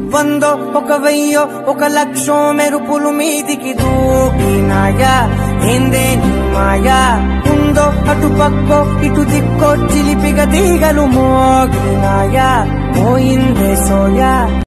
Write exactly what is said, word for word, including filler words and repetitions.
వందో ఒక వెయ్యో ఒక లక్షో మెరుపులు మీదికి దూకినాయా ఏందే నీ మాయా ఉందో అటు పక్కో ఇటు దిక్కో చిలిపిగ తీగలు మోగినాయా పోయిందే సోయా